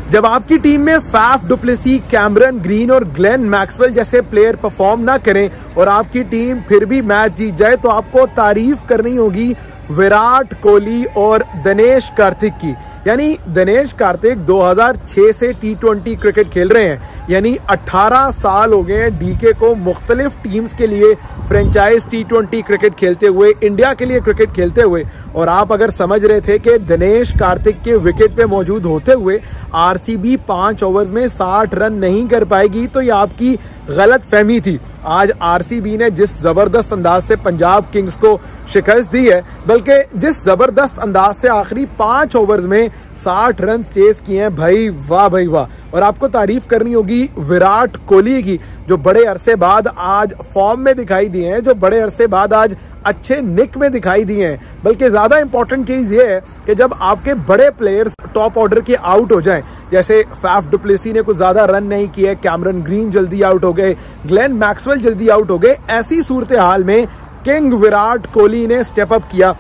जब आपकी टीम में Faf du Plessis, Cameron Green और ग्लेन मैक्सवेल जैसे प्लेयर परफॉर्म ना करें और आपकी टीम फिर भी मैच जीत जाए तो आपको तारीफ करनी होगी विराट कोहली और दिनेश कार्तिक की। यानी दिनेश कार्तिक 2006 से T20 क्रिकेट खेल रहे हैं, यानी 18 साल हो गए हैं डीके को मुख्तलिफ टीम्स के लिए फ्रेंचाइज T20 क्रिकेट खेलते हुए, इंडिया के लिए क्रिकेट खेलते हुए। और आप अगर समझ रहे थे कि दिनेश कार्तिक के विकेट पे मौजूद होते हुए आरसीबी 5 ओवर्स में 60 रन नहीं कर पाएगी तो ये आपकी गलत फहमी थी। आज आरसीबी ने जिस जबरदस्त अंदाज से पंजाब किंग्स को शिकस्त दी है, बल्कि जिस जबरदस्त अंदाज से आखिरी 5 ओवर्स में 60 रन चेस किए हैं, भाई वाह भाई वाह। और आपको तारीफ करनी होगी विराट कोहली की, जो बड़े अरसे बाद आज फॉर्म में दिखाई दिए हैं, जो बड़े अरसे बाद आज अच्छे निक में दिखाई दिए हैं। बल्कि ज्यादा इंपॉर्टेंट चीज ये है कि जब आपके बड़े प्लेयर्स टॉप ऑर्डर के आउट हो जाएं, जैसे फैफ डु प्लेसी ने कुछ ज्यादा रन नहीं किए, कैमरन ग्रीन जल्दी आउट हो गए, ग्लेन मैक्सवेल जल्दी आउट हो गए, ऐसी सूरत हाल में किंग विराट कोहली ने स्टेप अप किया।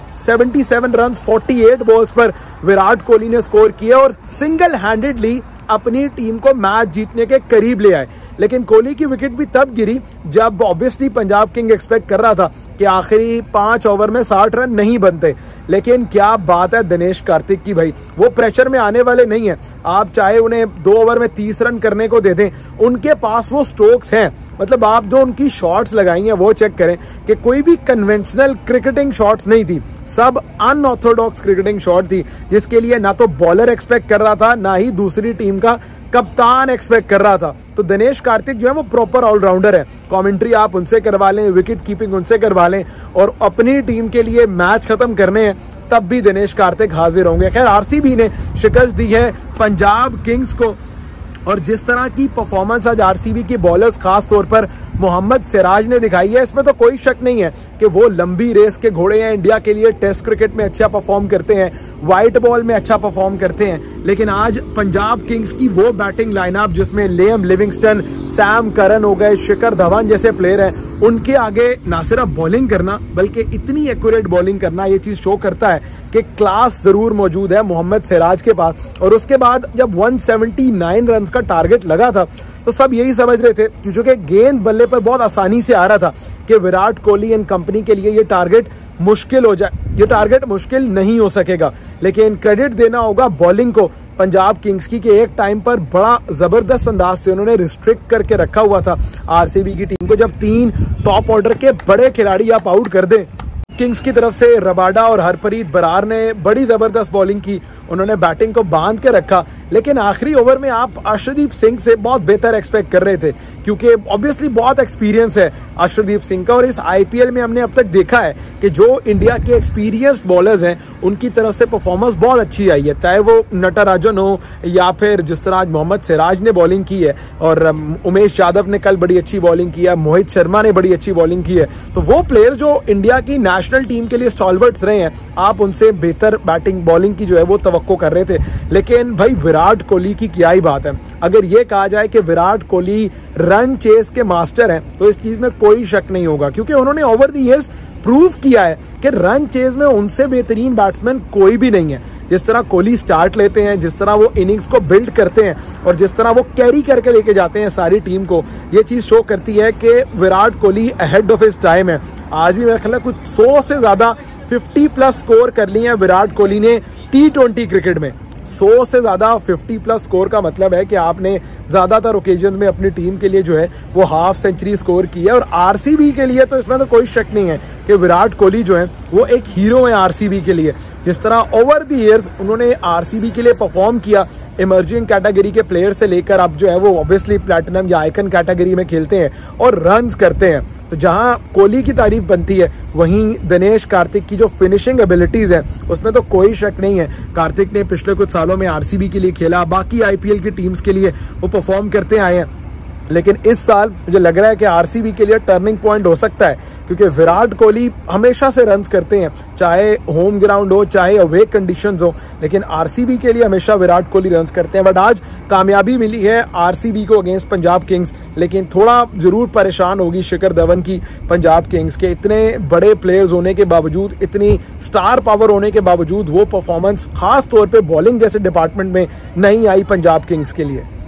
77 रन 48 बॉल्स पर विराट कोहली ने स्कोर किया और सिंगल हैंडेडली अपनी टीम को मैच जीतने के करीब ले आए। लेकिन कोहली की विकेट भी तब गिरी जब ऑब्वियसली पंजाब किंग एक्सपेक्ट कर रहा था कि आखिरी 5 ओवर में 60 रन नहीं बनते। लेकिन क्या बात है दिनेश कार्तिक की, भाई वो प्रेशर में आने वाले नहीं है। आप चाहे उन्हें 2 ओवर में 30 रन करने को दे दें, उनके पास वो स्ट्रोक्स हैं। मतलब आप जो उनकी शॉट्स लगाई हैं वो चेक करें कि कोई भी कन्वेंशनल क्रिकेटिंग शॉट्स नहीं थी, सब अनऑर्थोडॉक्स क्रिकेटिंग शॉट थी, जिसके लिए ना तो बॉलर एक्सपेक्ट कर रहा था, ना ही दूसरी टीम का कप्तान एक्सपेक्ट कर रहा था। तो दिनेश कार्तिक जो है वो प्रॉपर ऑलराउंडर है। कमेंट्री आप उनसे करवा लें, विकेट कीपिंग उनसे करवा लें, और अपनी टीम के लिए मैच खत्म करने हैं तब भी दिनेश कार्तिक हाजिर होंगे। खैर आरसीबी ने शिकस्त दी है पंजाब किंग्स को, और जिस तरह की परफॉर्मेंस आज आरसीबी के बॉलर्स खास तौर पर मोहम्मद सिराज ने दिखाई है, इसमें तो कोई शक नहीं है कि वो लंबी रेस के घोड़े हैं। इंडिया के लिए टेस्ट क्रिकेट में अच्छा परफॉर्म करते हैं, व्हाइट बॉल में अच्छा परफॉर्म करते हैं। लेकिन आज पंजाब किंग्स की वो बैटिंग लाइनअप जिसमें लियाम लिविंगस्टन, सैम करन हो गए, शिखर धवन जैसे प्लेयर हैं, उनके आगे ना सिर्फ बॉलिंग करना बल्कि इतनी एक्यूरेट बॉलिंग करना, ये चीज शो करता है कि क्लास जरूर मौजूद है मोहम्मद सिराज के पास। और उसके बाद जब 179 रन का टारगेट लगा था तो सब यही समझ रहे थे, क्योंकि गेंद बल्ले पर बहुत आसानी से आ रहा था, कि विराट कोहली एंड कंपनी के लिए ये टारगेट मुश्किल हो जाए। ये टारगेट मुश्किल नहीं हो सकेगा। लेकिन क्रेडिट देना होगा बॉलिंग को पंजाब किंग्स की, कि एक टाइम पर बड़ा जबरदस्त अंदाज से उन्होंने रिस्ट्रिक्ट करके रखा हुआ था आरसीबी की टीम को। जब 3 टॉप ऑर्डर के बड़े खिलाड़ी आप आउट कर दें, किंग्स की तरफ से रबाडा और हरप्रीत बरार ने बड़ी जबरदस्त बॉलिंग की, उन्होंने बैटिंग को बांध के रखा। लेकिन आखिरी ओवर में आप अर्शदीप सिंह से बहुत बेहतर एक्सपेक्ट कर रहे थे, क्योंकि ऑब्वियसली बहुत एक्सपीरियंस है अर्शदीप सिंह का। और इस आईपीएल में हमने अब तक देखा है कि जो इंडिया के एक्सपीरियंस्ड बॉलर्स हैं उनकी तरफ से परफॉर्मेंस बहुत अच्छी आई है, चाहे वो नटराजन हो या फिर जिस तरह आज मोहम्मद सिराज ने बॉलिंग की है, और उमेश यादव ने कल बड़ी अच्छी बॉलिंग की है, मोहित शर्मा ने बड़ी अच्छी बॉलिंग की है। तो वो प्लेयर्स जो इंडिया की नेशनल टीम के लिए स्टॉलवर्ट्स रहे हैं, आप उनसे बेहतर बैटिंग बॉलिंग की जो है वो तवक्को कर रहे थे। लेकिन भाई विराट कोहली की क्या ही बात है। अगर ये कहा जाए कि विराट कोहली रन चेस के मास्टर हैं तो इस चीज में कोई शक नहीं होगा, क्योंकि उन्होंने ओवर द इयर्स प्रूव किया है कि रन चेज में उनसे बेहतरीन बैट्समैन कोई भी नहीं है। जिस तरह कोहली स्टार्ट लेते हैं, जिस तरह वो इनिंग्स को बिल्ड करते हैं, और जिस तरह वो कैरी करके लेके जाते हैं सारी टीम को, ये चीज शो करती है कि Virat Kohli ahead of his time है। आज भी मेरे ख्याल है कुछ 100 से ज्यादा 50+ स्कोर कर लिए हैं विराट कोहली ने T20 क्रिकेट में। 100 से ज्यादा 50+ स्कोर का मतलब है कि आपने ज्यादातर ओकेजन में अपनी टीम के लिए जो है वो हाफ सेंचुरी स्कोर की है। और आरसीबी के लिए तो इसमें तो कोई शक नहीं है कि विराट कोहली जो है वो एक हीरो है आरसीबी के लिए। जिस तरह ओवर द ईयर्स उन्होंने आरसीबी के लिए परफॉर्म किया, इमर्जिंग कैटेगरी के प्लेयर से लेकर अब जो है वो ऑब्वियसली प्लैटिनम या आइकन कैटेगरी में खेलते हैं और रन्स करते हैं। तो जहां कोहली की तारीफ बनती है, वहीं दिनेश कार्तिक की जो फिनिशिंग एबिलिटीज है उसमें तो कोई शक नहीं है। कार्तिक ने पिछले कुछ सालों में आरसीबी के लिए खेला, बाकी आईपीएल की टीम्स के लिए वो परफॉर्म करते आए हैं। लेकिन इस साल मुझे लग रहा है कि आरसीबी के लिए टर्निंग पॉइंट हो सकता है, क्योंकि विराट कोहली हमेशा से रन्स करते हैं, चाहे होम ग्राउंड हो चाहे अवे कंडीशंस हो, लेकिन आरसीबी के लिए हमेशा विराट कोहली रन्स करते हैं। बट आज कामयाबी मिली है आरसीबी को अगेंस्ट पंजाब किंग्स, लेकिन थोड़ा जरूर परेशान होगी शिखर धवन की पंजाब किंग्स के। इतने बड़े प्लेयर्स होने के बावजूद, इतनी स्टार पावर होने के बावजूद वो परफॉर्मेंस खास तौर पर बॉलिंग जैसे डिपार्टमेंट में नहीं आई पंजाब किंग्स के लिए।